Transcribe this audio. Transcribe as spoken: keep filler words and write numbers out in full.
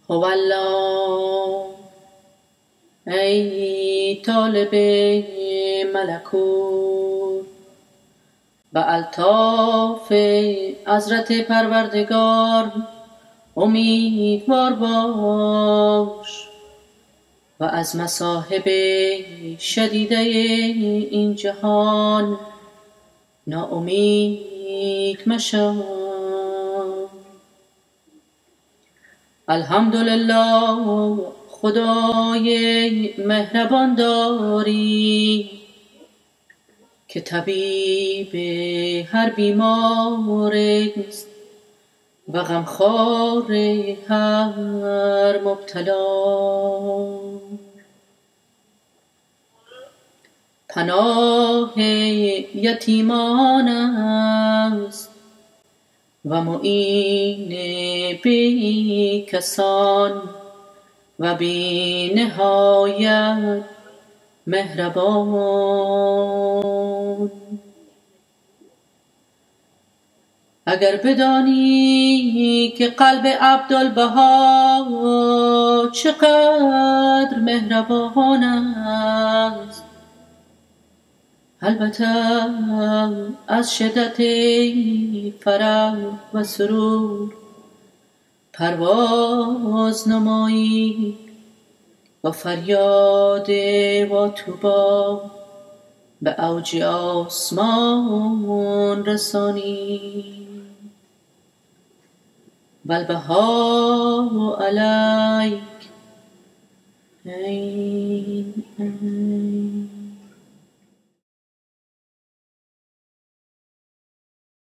هو الله. ای طالب ملکوت، به الطاف حضرت پروردگار امیدوار باش و از مصاحب شدیده این جهان ناامید مشو. الحمدلله خدای مهربان داری که طبیب هر بیمار است و غمخوار هر مبتلا. پناه یتیمان است و معین بی کسان و بی نهایت مهربان. اگر بدانی که قلب عبدالبها چقدر مهربان است، البته از شدت فرح و سرور پرواز نمایی و فریاد و توبا به اوج آسمان رسانی. والبهاء علیک.